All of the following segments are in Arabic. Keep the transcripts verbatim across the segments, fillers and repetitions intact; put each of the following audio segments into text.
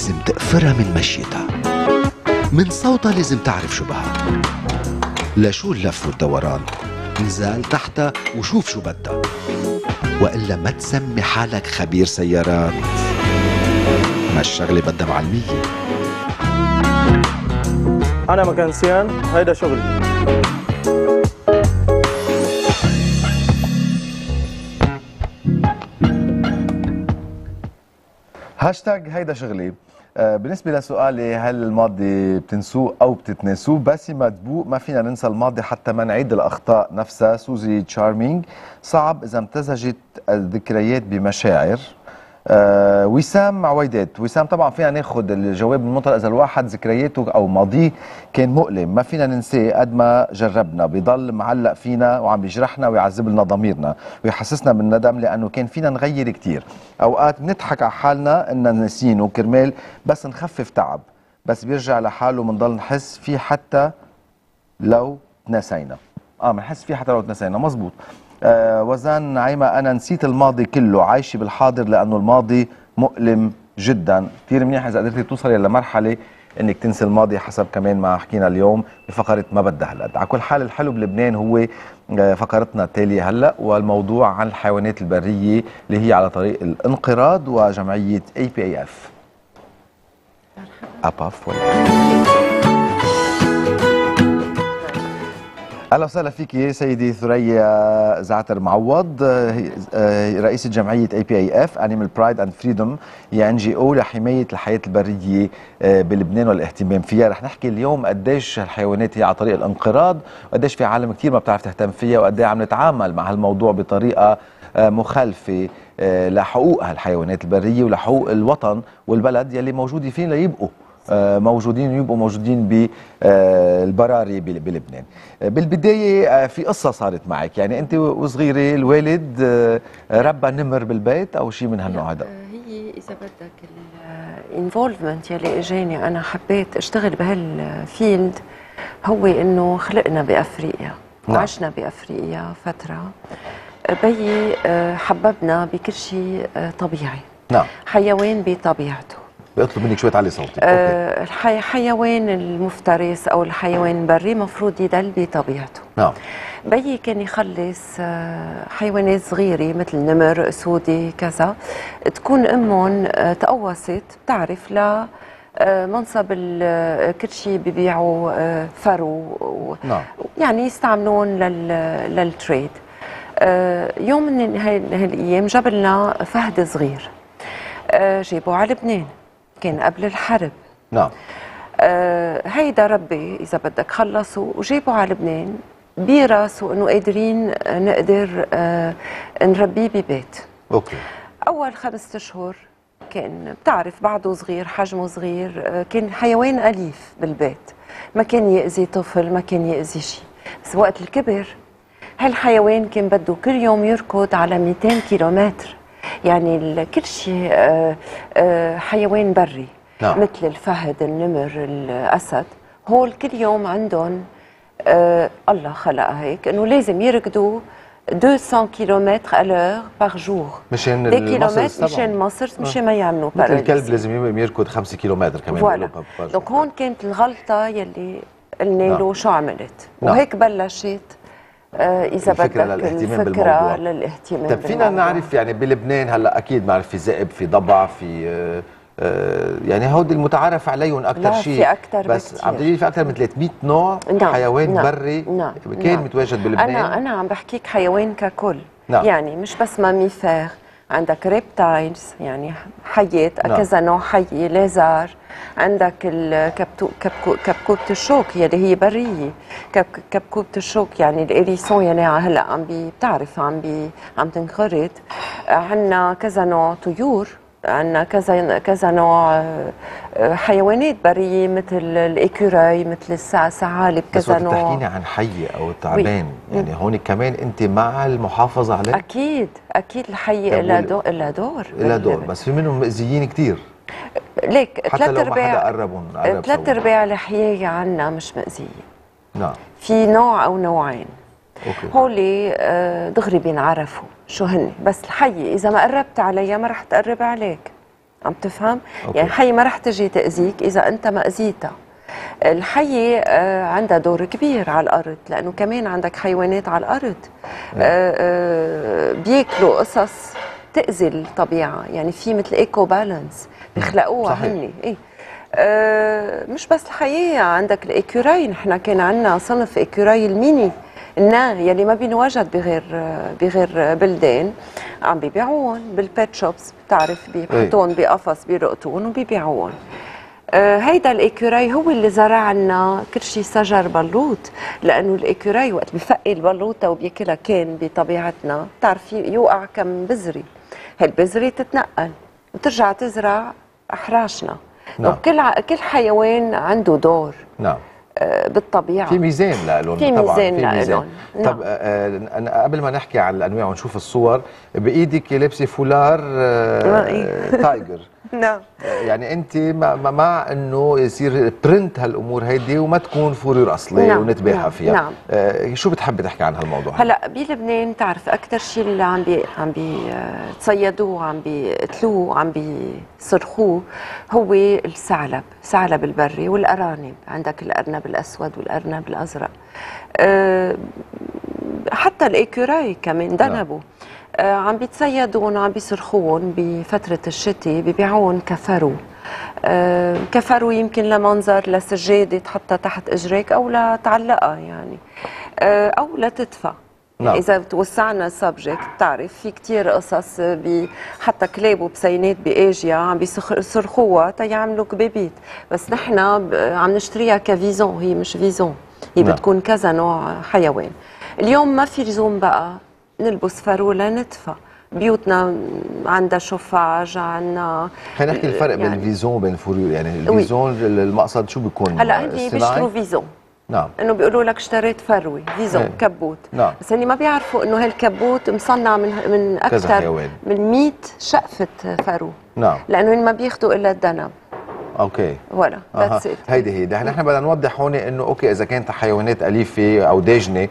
لازم تقفرها من مشيتها، من صوتها لازم تعرف شو بها، لشو اللف والدوران، نزال تحتها وشوف شو بدها، وإلا ما تسمي حالك خبير سيارات، ما الشغلة بدها معلمية. أنا مكنسيان، هيدا شغلي. هاشتاج هيدا شغلي. آه بالنسبة لسؤالي هل الماضي بتنسوه أو بتتناسوه؟ باسمة دبوق ما فينا ننسى الماضي حتى ما نعيد الأخطاء نفسها. سوزي تشارمينج صعب إذا امتزجت الذكريات بمشاعر. آه وسام عويدات. وسام طبعا فينا ناخذ الجواب من منطلق اذا الواحد ذكرياته او ماضيه كان مؤلم ما فينا ننساه قد ما جربنا، بيضل معلق فينا وعم بيجرحنا ويعذب لنا ضميرنا ويحسسنا بالندم لانه كان فينا نغير كثير. اوقات بنضحك على حالنا اننا ناسينه كرمال بس نخفف تعب، بس بيرجع لحاله بنضل نحس فيه حتى لو تناسينا. اه بنحس فيه حتى لو تناسينا، مزبوط. آه وزان نعيمة أنا نسيت الماضي كله، عايشة بالحاضر لأنه الماضي مؤلم جدا. كثير منيح إذا قدرتي توصلي لمرحلة إنك تنسي الماضي حسب كمان ما حكينا اليوم بفقرة ما بدها هالقد. على كل حال الحلو بلبنان هو فقرتنا التالية هلأ، والموضوع عن الحيوانات البرية اللي هي على طريق الانقراض وجمعية إيه بي إيه إف. أباف ولا اهلا وسهلا فيك سيدي ثريا زعتر معوض، رئيسة جمعية إيه بي إيه إف Animal Pride and Freedom، هي إن جي أو لحماية الحياة البرية بلبنان والاهتمام فيها. رح نحكي اليوم قديش الحيوانات هي على طريق الانقراض، وقديش في عالم كثير ما بتعرف تهتم فيها، وقديش عم نتعامل مع هالموضوع بطريقة مخالفة لحقوق هالحيوانات البرية ولحقوق الوطن والبلد يلي موجودين فين ليبقوا موجودين ويبقوا موجودين بالبراري بلبنان. بالبداية في قصة صارت معك، يعني أنت وصغيرة الوالد ربى نمر بالبيت أو شيء من هالنوع هذا؟ هي إذا بدك الانفولفمنت يلي إجاني أنا حبيت أشتغل بهالفيلد هو إنه خلقنا بأفريقيا. نعم. وعشنا بأفريقيا فترة. بيي حببنا بكل شيء طبيعي. نعم. حيوان بطبيعته. بيطلب منك شوية تعلي صوتك. أه الحيوان المفترس أو الحيوان البري مفروض يضل بطبيعته. نعم. بيي كان يخلص حيوانات صغيرة مثل نمر، أسودي، كذا، تكون أمهم تقوصت بتعرف ل منصب كل شيء ببيعوا فرو. نعم. يعني يستعملون للتريد. يوم من هالأيام جاب لنا فهد صغير، جابوه على لبنان، كان قبل الحرب. نعم. آه هيدا ربي اذا بدك خلصوا وجابوا على لبنان براسه انه قادرين نقدر آه نربيه ببيت. اوكي. اول خمسة اشهر كان بتعرف بعده صغير، حجمه صغير، آه كان حيوان اليف بالبيت، ما كان يأذي طفل، ما كان يأذي شيء. بس وقت الكبر هالحيوان كان بده كل يوم يركض على مئتين كيلومتر، يعني كل شيء حيوان بري. نعم. مثل الفهد، النمر، الأسد، هول كل يوم عندهم آه الله خلقها هيك انه لازم يركضوا مئتين كيلومتر على باغ جور، مشان المصر، مشان مصر، مشان ما يعملوا باراليزي. الكلب لازم يركض خمسة كيلومتر كمان. فوالا. دونك هون كانت الغلطة يلي قلنا له. نعم. شو عملت. نعم. وهيك بلشت آه إذا بدك للاهتمام الفكرة بالموضوع. للاهتمام. طيب فينا نعرف يعني بلبنان هلا اكيد بنعرف في ذئب، في ضبع، في آه آه يعني هودي المتعارف عليهم اكثر شيء. في اكثر بس بكتير. عم تقولي في اكثر من ثلاثمئة نوع. نعم. حيوان. نعم. بري. نعم. كان. نعم. متواجد بلبنان. انا انا عم بحكيك حيوان ككل. نعم. يعني مش بس ماميفير، عندك ريبتايلز يعني حيات. نعم. كذا نوع حي، ليزار، عندك الكبكو كبكو كبكوبة الشوك يلي هي برية، كب كبكوبة الشوك يعني الإريسون يلي هلا عم بتعرف عم بي عم تنقرض. عندنا كذا نوع طيور، عندنا كذا كذا نوع حيوانات بريه مثل الايكوراي، مثل الثعالب، كذا نوع. بس وقت تحكيني عن حي او تعبان يعني هون كمان انت مع المحافظه عليه؟ اكيد اكيد الحي لها دور لها دور لها دور، بس في منهم مأذيين كثير. ليك ثلاث ارباع ثلاث ارباع الحياه عندنا مش مأذيه. نعم. في نوع او نوعين. اوكي. هولي دغري بينعرفوا شو هن، بس الحية إذا ما قربت عليها ما رح تقرب عليك. عم تفهم؟ أوكي. يعني الحية ما رح تجي تأذيك إذا أنت ما أذيتها. الحية آه، عندها دور كبير على الأرض، لأنه كمان عندك حيوانات على الأرض آه، آه، بياكلوا قصص تأذي الطبيعة، يعني في مثل ايكو بالانس بيخلقوها هن. إيه؟ آه، مش بس الحياة، عندك الإيكوراي، نحن كان عندنا صنف إيكوراي الميني الناغ يلي ما بينوجد بغير بغير بلدان، عم بيبيعوهم بالبيت شوبس، بتعرف بيحطوهم بقفص بيرقطون وبيبيعوهم. آه هيدا الايكوراي هو اللي زرع لنا كل شيء شجر بلوط، لانه الايكوراي وقت بفقي البلوطه وبياكلها كان بطبيعتنا بتعرفي يوقع كم بذري، هالبذري تتنقل وترجع تزرع احراشنا. نعم. كل ع... كل حيوان عنده دور. نعم. بالطبيعه في ميزان لهم، في طبعا ميزان في ميزان. نعم. طب أنا قبل ما نحكي عن الانواع ونشوف الصور، بايدك لابسه فولار تايجر. نعم. يعني انت مع انه يصير برنت هالامور هيدي وما تكون فورير اصلي نعم. ونتباهى نعم. فيها. نعم. آه شو بتحبي تحكي عن هالموضوع؟ هلا بلبنان تعرف اكثر شيء اللي عم بي عم بيتصيدوه، عم بيقتلوه، عم بيصرخوه هو الثعلب، الثعلب البري والارانب. عندك الارنب الاسود والارنب الازرق. أه حتى الايكوراي كمان ذنبوا. آه عم بيتصيدون وعم بيصرخون بفترة الشتاء، بيبيعون كفرو. آه كفرو يمكن لمنظر، لسجادة تحطها تحت اجريك او لتعلقها يعني، آه او لتدفى. نعم. إذا توسعنا السبجكت بتعرف في كتير قصص، حتى كلاب وبسينات بآجيا عم بيصرخوها تيعملوا كبابيت، بس نحن عم نشتريها كفيزون، هي مش فيزون، هي نعم. بتكون كذا نوع حيوان. اليوم ما في لزوم بقى نلبس فرو لندفى، بيوتنا عندها شفاج، عندنا. خلينا نحكي الفرق يعني بين الفيزون وبين الفوريور، يعني الفيزون المقصد شو بيكون؟ هلا هني بيشتروا فيزون. نعم. انه بيقولوا لك اشتريت فروي فيزون ايه. كبوت. نعم. بس هني ما بيعرفوا انه هالكبوت مصنع من من اكثر من مئة شقفه فرو. نعم. لانه ما بياخذوا الا الذنب. اوكي. ولا ذاتس ات. هيدي هي، نحن بدنا نوضح هون انه اوكي اذا كانت حيوانات اليفه او داجنه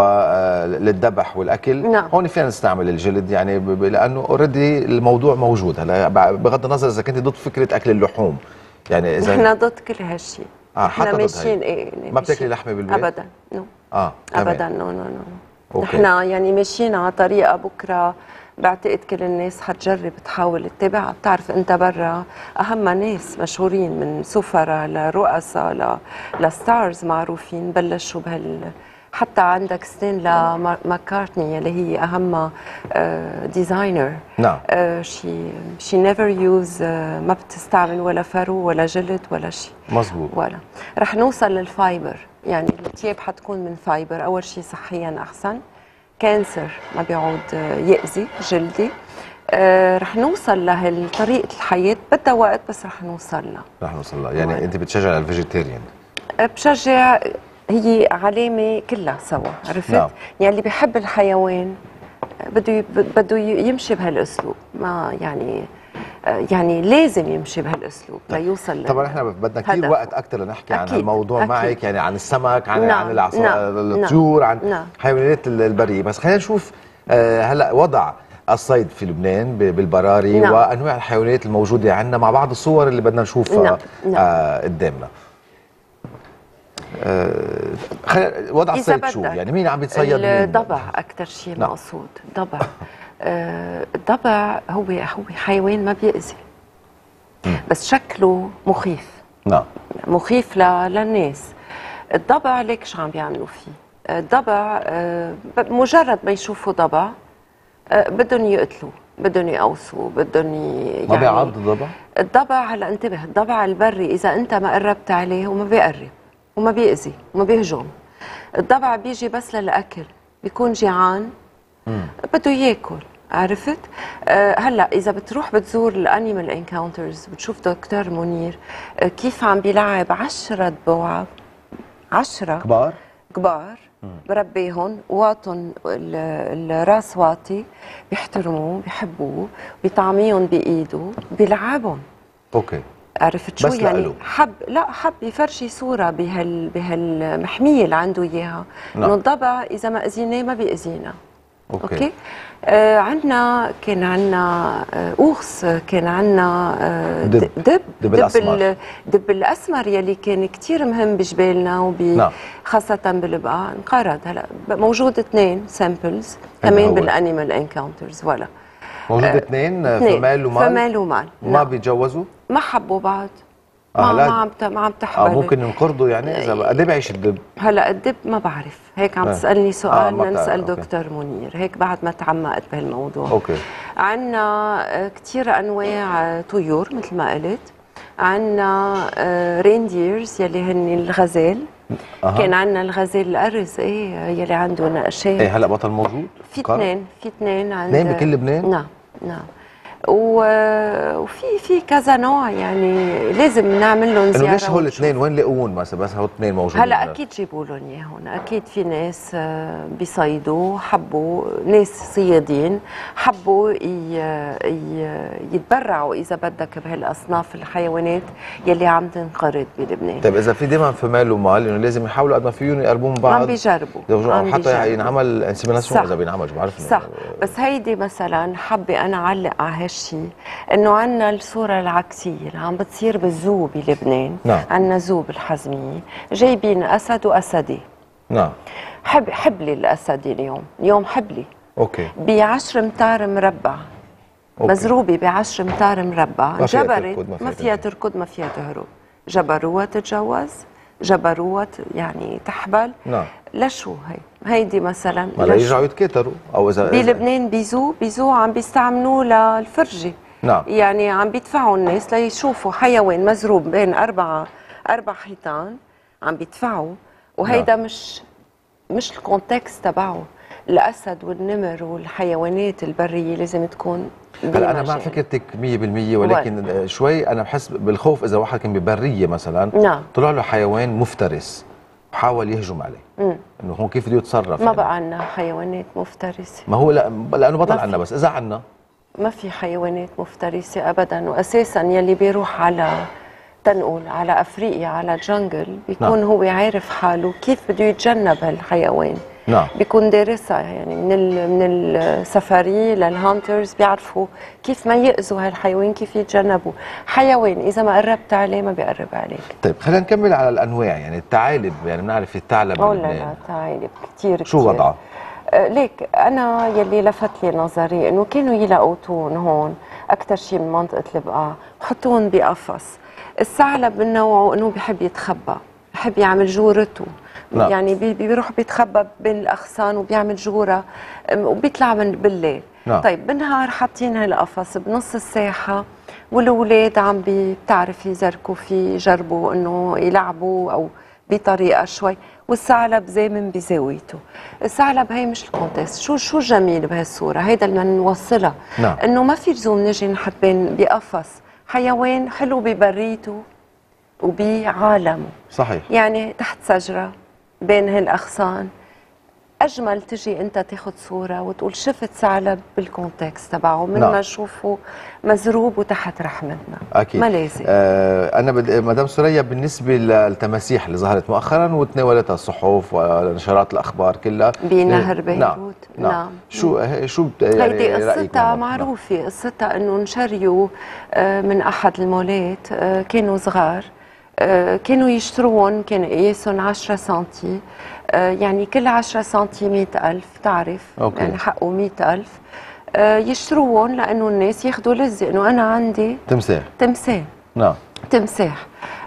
وللذبح والاكل، نعم. هون فينا نستعمل الجلد، يعني لانه اوريدي الموضوع موجود. هلا بغض النظر اذا كنت ضد فكره اكل اللحوم، يعني اذا نحن ضد كل هالشيء. اه حتى ماشيين ايه ما بتاكلي لحمه بالبيت؟ ابدا نو. اه ابدا نو نو نو. نحن يعني ماشيين على طريقه بكره بعتقد كل الناس حتجرب تحاول تتابعها. بتعرف انت برا اهم ناس مشهورين من سفراء لرؤساء ل... لستارز معروفين بلشوا بهال، حتى عندك ستينلا ماكارتني اللي هي اهم ديزاينر. نعم. شي شي نيفر يوز، ما بتستعمل ولا فرو ولا جلد ولا شيء. مزبوط. ولا رح نوصل للفايبر، يعني الثياب حتكون من فايبر. اول شيء صحيا احسن، كانسر ما بيعود يأذي جلدي. آه رح نوصل لهالطريقة الحياة، بدها وقت بس رح نوصل لها. رح نوصل لها، يعني انت بتشجع الفيجيتيريان؟ بشجع، هي علامة كلها سوا، عرفت؟ نعم. يعني اللي بيحب الحيوان بده بده يمشي بهالاسلوب، ما يعني يعني لازم يمشي بهالاسلوب ليوصل. طبعا احنا بدنا كثير وقت اكثر لنحكي عن الموضوع معك، يعني عن السمك، عن نعم. عن العصا... نعم. الطيور، عن نعم. حيوانات البريه. بس خلينا نشوف آه هلا وضع الصيد في لبنان بالبراري. نعم. وانواع الحيوانات الموجوده عندنا مع بعض الصور اللي بدنا نشوفها. نعم. نعم. آه قدامنا. آه وضع الصيد شو يعني؟ مين عم بيتصيد؟ الضبع اكثر شيء نعم. مقصود ضبع. آه الضبع هو هو حيوان ما بيأذي، بس شكله مخيف. نعم. مخيف للناس. الضبع ليك شو عم بيعملوا فيه؟ الضبع آه مجرد ما يشوفوا ضبع آه بدهم يقتلوه، بدهم يقوصوا، بدهم يعني ما بيعض الضبع؟ الضبع هلا انتبه، الضبع البري اذا انت ما قربت عليه هو ما بيقرب وما بيأذي وما بيهجم. الضبع بيجي بس للأكل، بيكون جيعان بده ياكل، عرفت؟ أه هلا اذا بتروح بتزور الانيمال انكاونترز بتشوف دكتور منير أه كيف عم بيلعب عشرة بوعة، عشرة كبار كبار بربيهم، واطن الراس واطي، بيحترموه بيحبوه، بيطعميهم بايده، بيلعبهم. اوكي. عرفت شو بس يعني؟ لقلو. حب لا حب يفرجي صوره بهال بهالمحميه اللي عنده اياها، انه الضبع اذا ما اذيناه ما بيأذينا. اوكي, أوكي؟ آه عندنا كان عندنا آه أوغس، كان عندنا آه دب دب دب الأسمر. دب الأسمر يلي كان كتير مهم بجبالنا وبي نعم. خاصة بالبقعة. انقرض هلا موجود اثنين سامبلز كمان بالانيمال انكاونترز. ولا موجود اثنين آه فمال ومال فمال ومال ما نعم. بيتجوزوا؟ ما حبوا بعض. آه ما ما عم ما عم تحبل. اه ممكن ينقرضوا يعني اذا قد ايه بيعيش الدب؟ هلا الدب ما بعرف، هيك عم آه. تسالني سؤال آه بدنا نسال أوكي. دكتور منير هيك بعد ما تعمقت بهالموضوع. اوكي. عندنا كثير انواع طيور مثل ما قلت. عندنا رينديرز يلي هن الغزال. أه. كان عندنا الغزال الارز ايه يلي عنده نقشات. ايه هلا بطل موجود؟ في اثنين في اثنين عند اثنين بكل لبنان؟ نعم نعم. وفي في كذا نوع يعني لازم نعمل لهم زياره. انه ليش هول الاثنين وين لقوهم مثلا بس هول اثنين موجودين؟ هلا اكيد جيبوا لهم اياهم، اكيد في ناس بيصيدوا حبوا، ناس صيادين حبوا يتبرعوا اذا بدك بهالاصناف الحيوانات يلي عم تنقرض بلبنان. طيب اذا في دائما فمال ومال انه لازم يحاولوا قد ما فيهم يقربوا من بعض. عم بيجربوا عم حتى ينعمل انسيميناسيون اذا بينعمل، بعرف صح. بس هيدي مثلا حابه انا اعلق على هالشيء انه عندنا الصوره العكسيه اللي عم بتصير بالزو بلبنان. نعم. عندنا زو بالحزميه جايبين اسد واسدي. نعم. حب حبلي الاسدي اليوم، اليوم حبلي. اوكي. ب عشرة امتار مربع. أوكي. مزروبه ب عشرة امتار مربع، جبرت ما فيها تركض ما فيها تهرب، جبروها تتجوز، جبروها يعني تحبل. نعم. لشو هي؟ هيدي مثلا ما يرجعوا يتكاتروا او اذا بلبنان بيزو بيزو عم بيستعملوه للفرجه. نعم. يعني عم بيدفعوا الناس ليشوفوا حيوان مزروب بين أربعة أربع حيطان عم بيدفعوا، وهيدا نعم. مش مش الكونتكست تبعه. الأسد والنمر والحيوانات البرية لازم تكون. هلا أنا مع فكرتك مية بالمية، ولكن ولا. شوي أنا بحس بالخوف إذا واحد كان ببرية مثلا نعم. طلع له حيوان مفترس وحاول يهجم عليه، مم. انه هون كيف بده يتصرف؟ ما يعني. بقى عنا حيوانات مفترسه. ما هو لا لانه بطل عنا، بس اذا عنا ما في حيوانات مفترسه ابدا. واساسا يلي بيروح على تنقول على افريقيا على جنجل بيكون نعم. هو عارف حاله كيف بده يتجنب هالحيوان. نعم. بيكون دارسها يعني من ال من السفاري للهانترز بيعرفوا كيف ما يأذوا هالحيوان، كيف يتجنبوا. حيوان اذا ما قربت عليه ما بيقرب عليك. طيب خلينا نكمل على الانواع. يعني الثعالب، يعني بنعرف الثعلب بلبنان. لا لا الثعالب كثير شو وضعها؟ آه ليك انا يلي لفت لي نظري انه كانوا يلاقوتون هون اكثر شيء من منطقه البقاع، بحطوهم بقفص. الثعلب من نوعه انه بحب يتخبى، بحب يعمل جورته. نعم. يعني بيروح بيتخبى بين الاغصان وبيعمل جوره وبيطلع من بالليل. نعم. طيب بالنهار حاطين هالقفص بنص الساحه والاولاد عم بتعرف يزركوا فيه، يجربوا انه يلعبوا او بطريقه شوي، والثعلب زامن بزاويته. الثعلب هي مش الكونتست. شو شو جميل بهالصوره هيدا اللي بدنا نوصلها. نعم. انه ما في لزوم نجي نحط بين بقفص حيوان حلو ببريته وبعالمه. صحيح. يعني تحت شجره بين هالاغصان اجمل تجي انت تاخذ صوره وتقول شفت ثعلب بالكونتكست تبعه من نعم. ما نشوفه مزروب وتحت رحمتنا. اكيد. ما لازم. آه انا بد... مدام سوريا بالنسبه للتماسيح اللي ظهرت مؤخرا وتناولتها الصحف ونشرات الاخبار كلها بنهر بيروت. نعم. نعم. نعم. شو شو يعني هيدي قصتها معروفه. قصتها انه انشريوا من احد المولات، كانوا صغار كانوا يشتروهم، كان قياسهم عشرة سنتي، يعني كل عشرة سنتي مئة ألف تعرف. أوكي. يعني حقه مئة ألف. يشتروهم لأنه الناس ياخذوا لزة إنه أنا عندي تمساح. تمساح. نعم. تمساح.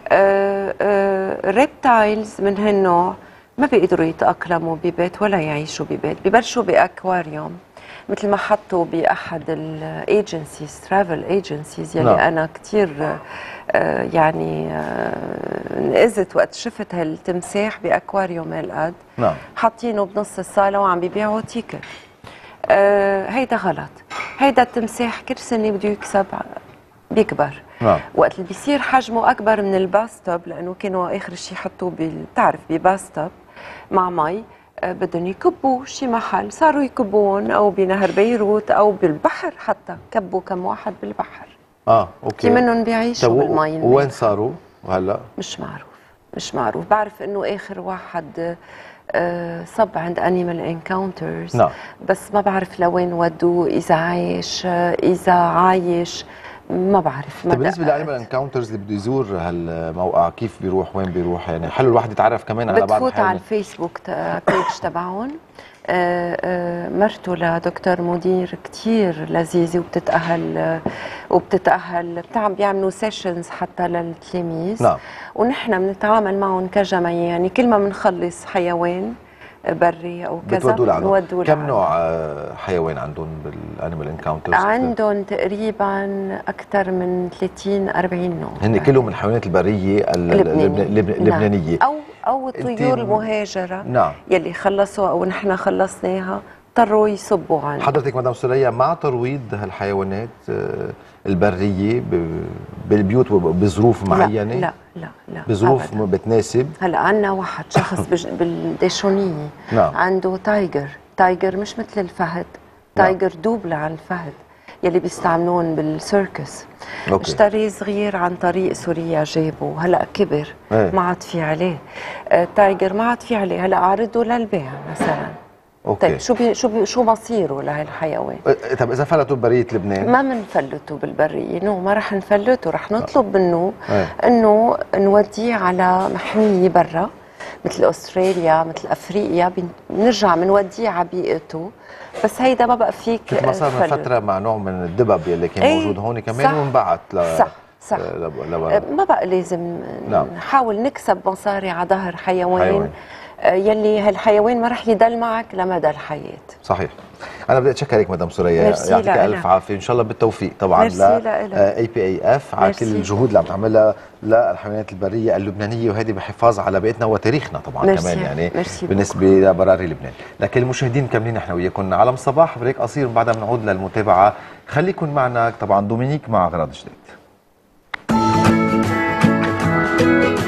ريبتايلز من هالنوع ما بيقدروا يتأقلموا ببيت ولا يعيشوا ببيت، ببلشوا بأكواريوم مثل ما حطوا باحد الايجنسيز ترافل ايجنسيز يلي نعم. انا كثير آه يعني آه انقذت وقت شفت هالتمساح باكواريوم هالقد. نعم. حاطينه بنص الصاله وعم بيبيعوا تيكت. آه هيدا غلط. هيدا التمساح كل سنه بده يكسب بيكبر. نعم. وقت اللي بيصير حجمه اكبر من الباستوب، لانه كانوا اخر شيء حطوه بتعرف بباستوب مع مي، بدهم يكبوا شي محل، صاروا يكبوهم او بنهر بيروت او بالبحر، حتى كبوا كم واحد بالبحر. اه اوكي. في منهم بيعيشوا بالمي. وين صاروا هلا؟ مش معروف، مش معروف. بعرف انه اخر واحد صب عند انيمال انكاونترز. نعم. بس ما بعرف لوين ودوه، اذا عايش اذا عايش ما بعرف. طيب بالنسبه لانيمال انكاونترز اللي بده يزور هالموقع كيف بيروح، وين بيروح؟ يعني حلو الواحد يتعرف كمان على بعض الحيوانات. بتفوت على الفيسبوك بيج تبعهم. مرته لدكتور مدير كتير لذيذه، وبتتأهل وبتتأهل بتعم بيعملوا سيشنز حتى للتلاميذ. نعم. ونحن بنتعامل معهم كجمعيه، يعني كل ما بنخلص حيوان بري او كذا بتودوا لعندهم. بنودوا كم نوع حيوان عندهم بالانيمال انكاونترز؟ عندهم تقريبا اكثر من ثلاثين أربعين نوع. هن كلهم من الحيوانات البريه اللبنانيه, اللبنانية. نعم. او او الطيور المهاجره. نعم. يلي خلصوا او نحن خلصناها اضطروا يصبوا عنا. حضرتك مدام سوريا مع ترويض هالحيوانات البريه بالبيوت بظروف معينه؟ لا لا لا بظروف بتناسب. هلا عندنا واحد شخص بالديشونيه. نعم. عنده تايجر، تايجر مش مثل الفهد، تايجر نعم. دوبل على الفهد يلي بيستعملون بالسيركس. أوكي. اشتري صغير عن طريق سوريا جابه، هلا كبر ايه. ما عاد في عليه تايجر، ما عاد في عليه، هلا اعرضه للبيع مثلا. أوكي. طيب شو بي شو بي شو مصيره لهالحيوان؟ طب اذا فلتوا ببريه لبنان؟ ما بنفلته بالبريه، نو ما رح نفلته، رح نطلب منه انه نوديه على محميه برا مثل استراليا مثل افريقيا، بنرجع بنوديه على بيئته. بس هيدا ما بقى فيك مثل ما صار من فتره مع نوع من الدبب يلي كان ايه موجود هون كمان وانبعت ل صح صح ل... ما بقى لازم نعم. نحاول نكسب مصاري على ظهر حيوان, حيوان. يلي هالحيوان ما رح يضل معك لمدى الحياه. صحيح. انا بدي اتشكرك مدام سوريا، يعطيك الف عافيه، ان شاء الله بالتوفيق طبعا ل اي بي اي اف على كل الجهود اللي عم تعملها للحيوانات البريه اللبنانيه، وهذه بحفاظ على بيئتنا وتاريخنا طبعا مرسي. كمان يعني مرسي بالنسبه لبراري لبنان. لكن المشاهدين مكملين نحن وياكم عالم صباح، بريك قصير وبعدها بنعود للمتابعه. خليكم معنا طبعا دومينيك مع اغراض جديد.